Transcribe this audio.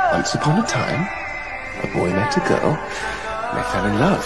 Once upon a time, a boy met a girl, and they fell in love.